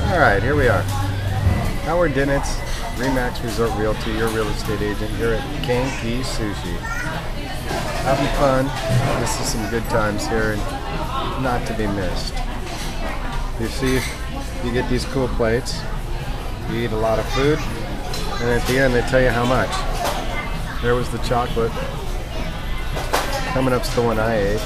Alright, here we are. Howard Dinits, Remax Resort Realty, your real estate agent here at Genki Sushi. Having fun. This is some good times here and not to be missed. You see, you get these cool plates, you eat a lot of food, and at the end they tell you how much. There was the chocolate. Coming up's the one I ate.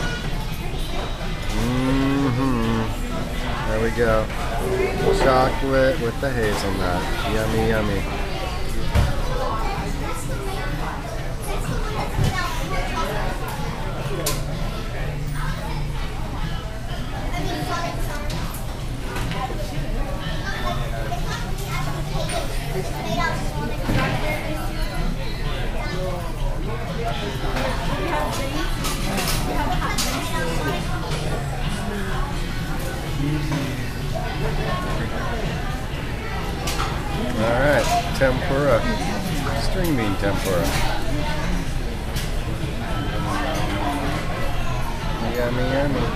There we go. Chocolate with the hazelnut. Yummy, yummy. Alright, tempura. String bean tempura. Yummy, yummy.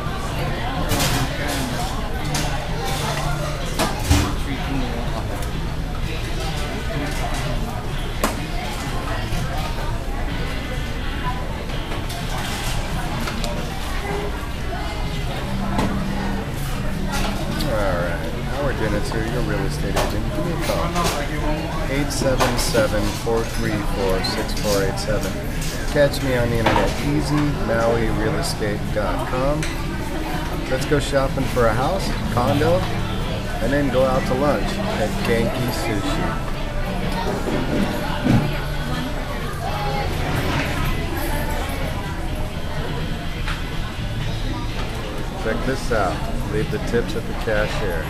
Dinits here, your real estate agent. Give me a call. 877-434-6487. Catch me on the internet, easymauirealestate.com. Let's go shopping for a house, condo, and then go out to lunch at Genki Sushi. Check this out. Leave the tips at the cashier.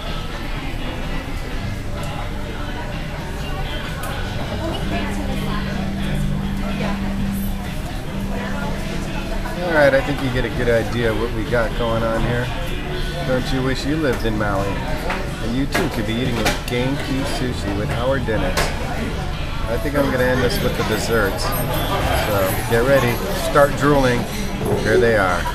Alright, I think you get a good idea of what we got going on here. Don't you wish you lived in Maui? And you too could be eating at Genki Sushi with Howard Dinits. I think I'm going to end this with the desserts. So get ready, start drooling. Here they are.